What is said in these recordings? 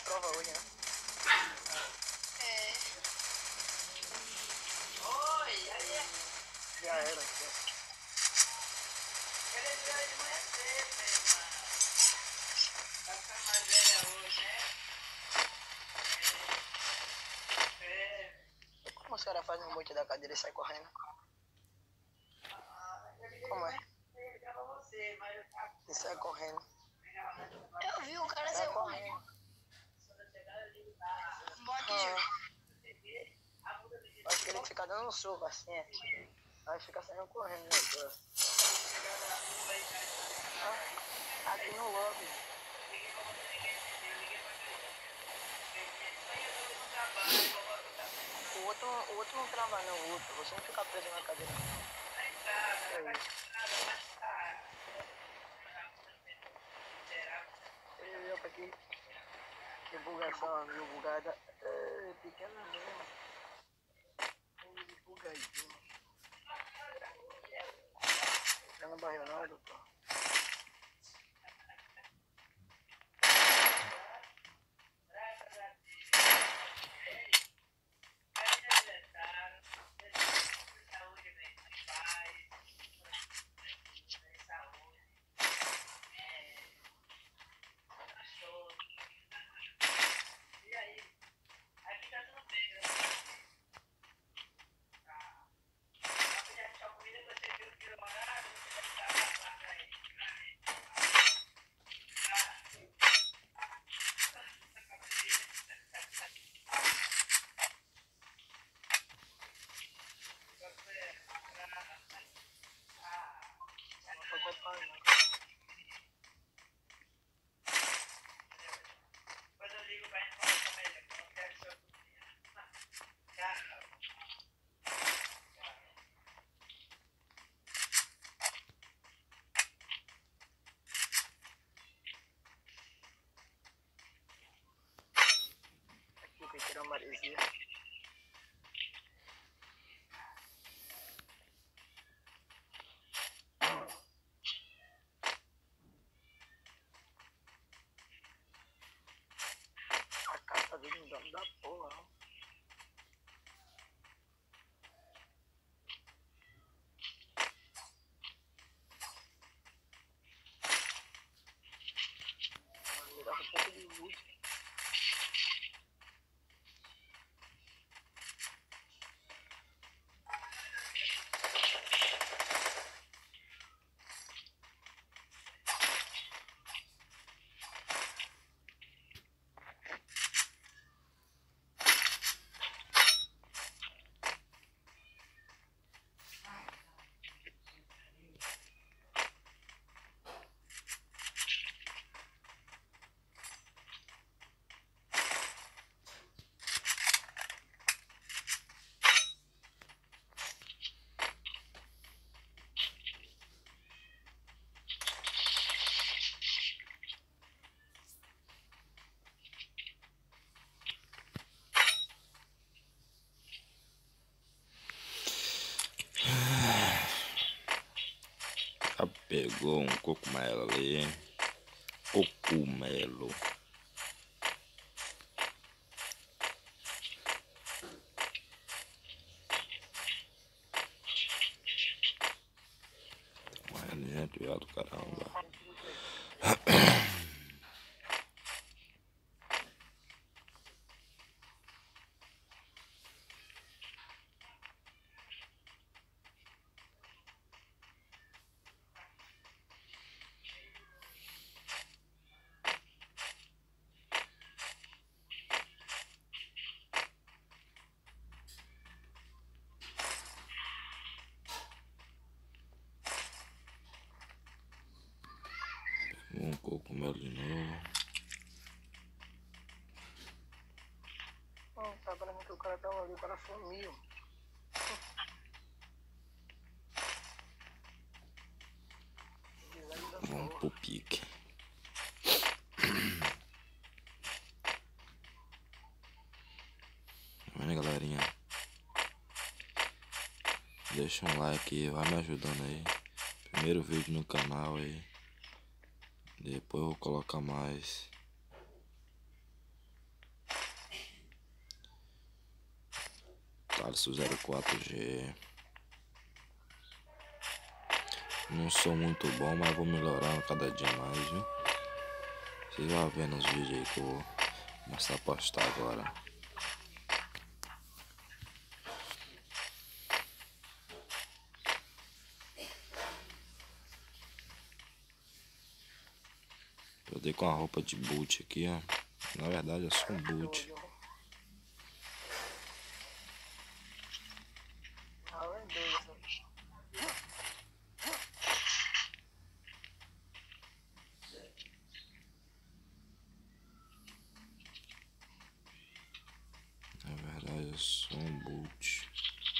prova hoje, né? É. Oi, aí. Já era. Ele veio de manhã cedo, meu irmão. Vai ficar mais velha hoje, né? Como a senhora faz um monte da cadeira e sai correndo? Como é? E sai correndo. Eu vi o cara Sai saiu correndo. correndo. Bota de jogo. Acho que ele fica dando um soco assim, é. Aí fica saindo correndo, né? Aqui no lobby. O outro não trava não, o outro. Você não fica preso na cadeira. É isso. Opa, que bugação, viu? Bugada. É, pequena mesmo. Bugadinho. Tá no barril não, doutor? Tirar maresia. A capa dele não dá porra, não. Me dá um pouco de luz. Já pegou um cogumelo ali. Cogumelo. Morrendo gente, viado, caramba. Um cogumelo de novo. Tá parecendo que o cara tava ali, o cara sumiu. Vamos pro pique. Vamos, galerinha. Deixa um like aí, vai me ajudando aí. Primeiro vídeo no canal aí. Depois eu vou colocar mais. Falso 04G. Não sou muito bom, mas vou melhorando cada dia mais, viu? Vocês vão ver nos vídeos aí que eu vou começar a postar agora. Eu dei com a roupa de boot aqui, ó. Na verdade é só um boot. Na verdade é só um boot.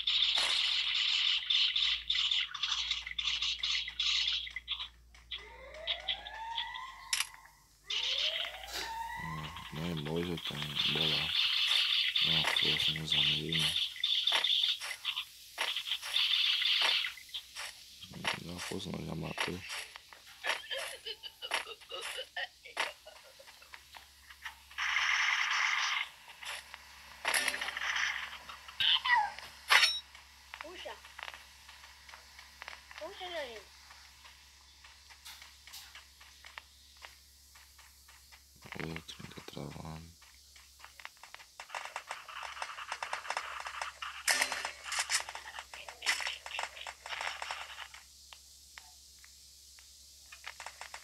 No emoji eu tenho. Bora lá. Dá uma força nos amigos. Dá uma força não, já matou. Puxa. Puxa, Janine. O outro ainda travando.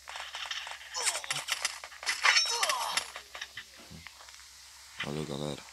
Valeu, galera.